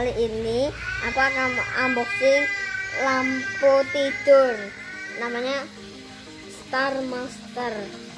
Kali ini aku akan unboxing lampu tidur, namanya Star Master.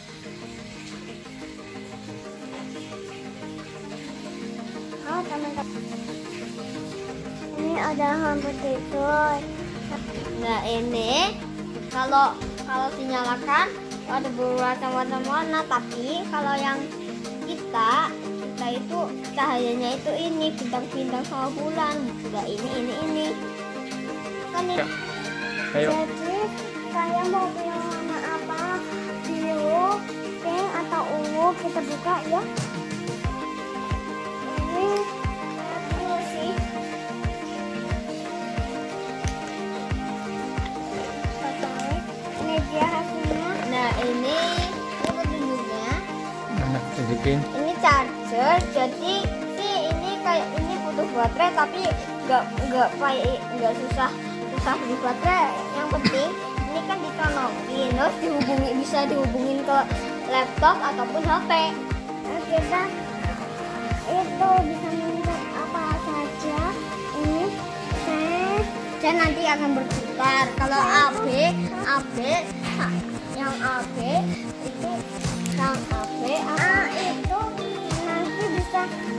Halo teman-teman, ini ada lampu tidur. Nah ini kalau dinyalakan ada berwarna-warna, tapi kalau yang kita itu cahayanya itu ini bintang-bintang sama bulan. Enggak ini kan ini. Jadi saya mau pilih warna apa, biru, pink atau ungu. Kita buka ya. Ini sih. Ini dia hasilnya. Nah ini petunjuknya. Mana tunjukin? Ini charger, jadi sih ini kayak ini butuh baterai, tapi nggak susah beli baterai. Yang penting ini kan dikonekin, terus bisa dihubungin ke laptop ataupun HP. Kita itu bisa mengingat apa saja. Ini Dan nanti akan berputar. Kalau AB yang AB itu yang AB itu nanti bisa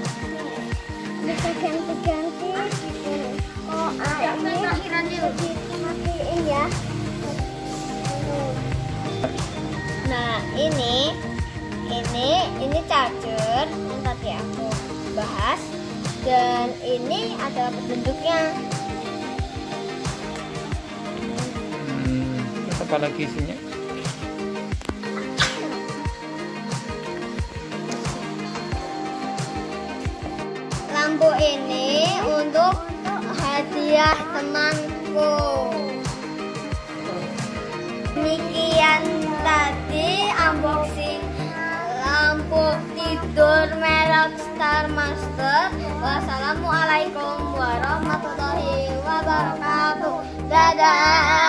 ganti-ganti. Oh, ini matiin ya. Nah ini charger yang tadi aku bahas, dan ini ada petunjuknya. Apa lagi isinya? Lampu ini untuk hadiah temanku. Demikian tadi unboxing lampu tidur merek Star Master. Wassalamualaikum warahmatullahi wabarakatuh. Dadah.